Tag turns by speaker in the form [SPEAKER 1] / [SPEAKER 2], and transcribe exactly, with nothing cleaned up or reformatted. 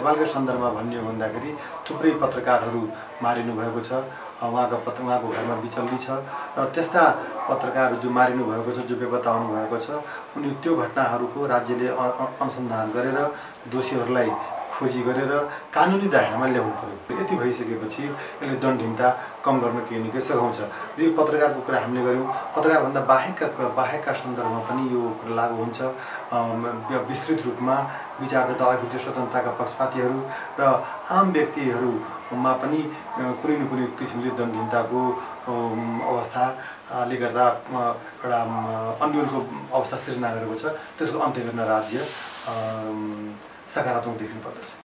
[SPEAKER 1] नेपालकै सन्दर्भमा भन्ने हो भन्दाखेरि थुप्रै पत्रकारहरू मारिनु भएको छ, उहाँको पत्र उहाँको घरमा बिचल्ली छ र त्यस्ता पत्रकारहरू जो मारिनु भएको छ, जो बेपत्ता हुनुभएको छ, उनी त्यो घटनाहरूको राज्यले अनुसन्धान गरेर दोषीहरूलाई खोजी गरेर कानुनी दायरामा ल्याउनु पर्यो। यति भइसकेपछि यसले दण्डहीनता कम गर्न केही न केही सघाउँछ। यो पत्रकारको कुरा हामीले गऱ्यौँ, पत्रकारभन्दा बाहेकका बाहेकका सन्दर्भमा पनि यो कुरा लागू हुन्छ। विस्तृत रूपमा विचारदता, अभिव्यक्ति स्वतन्त्रताका पक्षपातीहरू र आम व्यक्तिहरूमा पनि कुनै न कुनै किसिमले दण्डहीनताको अवस्थाले गर्दा एउटा अन्यलको अवस्था सिर्जना गरेको छ। त्यसको अन्त्य गर्न राज्य सकारात्मक देखिनु पर्दछ।